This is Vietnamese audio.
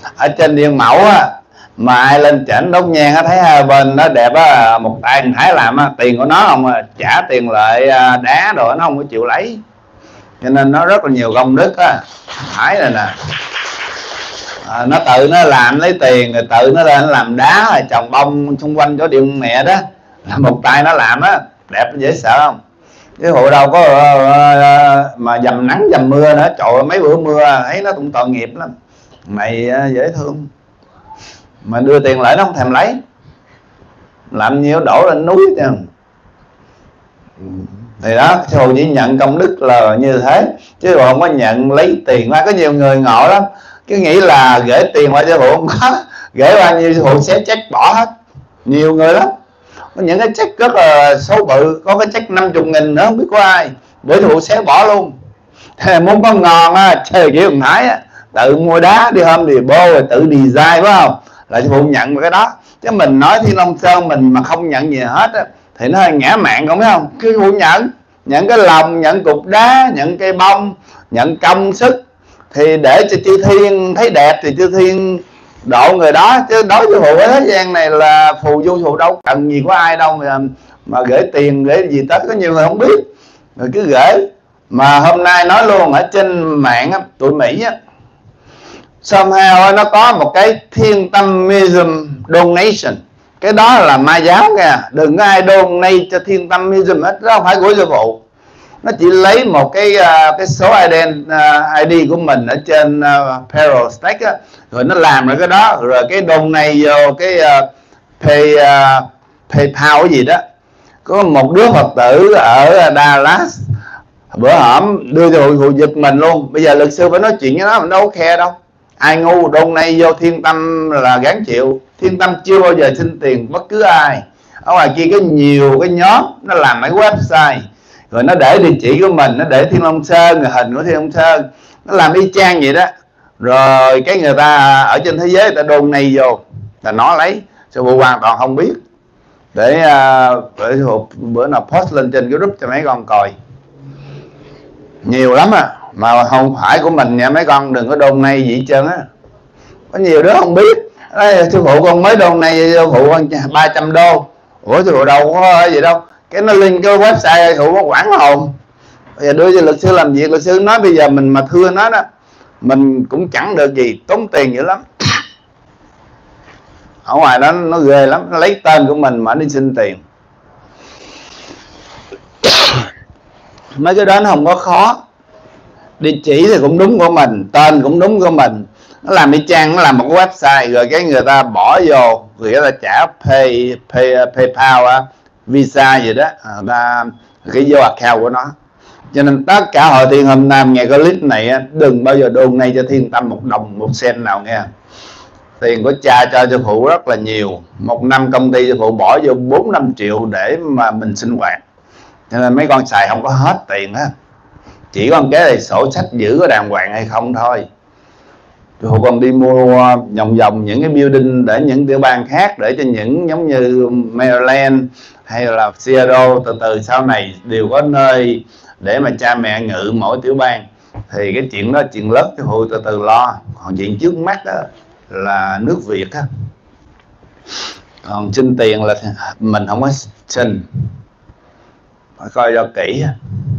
ở trên điện mẫu á, mà ai lên trển đốt nhang á, thấy hai bên nó đẹp á, một tay thằng Thái làm á, tiền của nó không trả tiền lại đá rồi nó không có chịu lấy, cho nên nó rất là nhiều công đức á. Thái này nè, nó tự nó làm lấy tiền rồi tự nó lên làm đá rồi trồng bông xung quanh chỗ điện mẹ đó, một tay nó làm á, đẹp dễ sợ không? Cái hộ đâu có mà dầm nắng dầm mưa nữa, trời ơi, mấy bữa mưa thấy nó cũng tội nghiệp lắm. Mày dễ thương mà đưa tiền lại nó không thèm lấy, làm nhiêu đổ lên núi chứ. Thì đó, sư phụ chỉ nhận công đức là như thế, chứ không có nhận lấy tiền. Mà có nhiều người ngộ lắm, cứ nghĩ là gửi tiền qua sư phụ, không có, gửi bao nhiêu sư phụ sẽ check bỏ hết. Nhiều người lắm, có những cái check rất là số bự, có cái check 50.000 nữa không biết có ai, để sư phụ xé bỏ luôn. Thế muốn có ngon á, chơi kiểu thằng Thái á, tự mua đá đi hôm thì bô rồi tự design, phải không, là sư phụ nhận cái đó. Chứ mình nói Thiên Long Sơn mình mà không nhận gì hết á, thì nó hơi ngã mạn, không biết không? Cứ sư phụ nhận cái lòng, nhận cục đá, nhận cây bông, nhận công sức, thì để cho chư thiên thấy đẹp thì chư thiên độ người đó. Chứ đối với phụ ở thế gian này là phù du, phụ đâu cần gì có ai đâu mà gửi tiền gửi gì tới. Có nhiều người không biết rồi cứ gửi. Mà hôm nay nói luôn, ở trên mạng á, tụi Mỹ á, somehow nó có một cái Thiên Tâm Museum donation, cái đó là ma giáo kìa, đừng có ai donate cho Thiên Tâm Museum hết, đó không phải của sư phụ. Nó chỉ lấy một cái số ID của mình ở trên Peril Stack á, rồi nó làm rồi cái đó, rồi cái donate vô cái PayPal cái gì đó. Có một đứa Phật tử ở Dallas bữa hổm đưa cho hụi giật mình luôn. Bây giờ luật sư phải nói chuyện với nó, mình đâu có khe đâu. Ai ngu donate vô Thiên Tâm là gán chịu. Thiên Tâm chưa bao giờ xin tiền bất cứ ai. Ở ngoài kia có nhiều cái nhóm nó làm mấy website, rồi nó để địa chỉ của mình, nó để Thiên Long Sơn, rồi hình của Thiên Long Sơn, nó làm y chang vậy đó. Rồi cái người ta ở trên thế giới người ta donate vô là nó lấy. Sư phụ hoàn toàn không biết. Để sư phụ bữa nào post lên trên cái group cho mấy con coi. Nhiều lắm à, mà không phải của mình nha mấy con, đừng có donate gì hết trơn á. Có nhiều đứa không biết. Sư phụ con mới donate sư phụ con 300 đô. Ủa sư phụ đâu có gì đâu. Cái nó link cái website sư phụ nó quảng hồn. Bây giờ đưa cho luật sư làm việc, luật sư nói bây giờ mình mà thưa nó đó, mình cũng chẳng được gì, tốn tiền dữ lắm. Ở ngoài đó nó ghê lắm, nó lấy tên của mình mà đi xin tiền. Mấy cái đó nó không có khó. Địa chỉ thì cũng đúng của mình, tên cũng đúng của mình. Nó làm y chang, nó làm một cái website, rồi cái người ta bỏ vô, người ta trả PayPal á, Visa gì đó, ta cái vô account của nó. Cho nên tất cả hội Thiên hôm nay nghe cái clip này đừng bao giờ donate cho Thiên Tâm một đồng một sen nào nghe. Tiền của cha cho sư phụ rất là nhiều. Một năm công ty sư phụ bỏ vô 4-5 triệu để mà mình sinh hoạt. Cho nên mấy con xài không có hết tiền á. Chỉ có cái này sổ sách giữ có đàng hoàng hay không thôi. Sư phụ còn đi mua vòng vòng những cái building để những tiểu bang khác, để cho những giống như Maryland hay là Seattle từ từ sau này đều có nơi để mà cha mẹ ngự mỗi tiểu bang. Thì cái chuyện đó chuyện lớn, sư phụ từ từ lo. Còn chuyện trước mắt đó là nước Việt á. Còn xin tiền là mình không có xin, phải coi cho kỹ.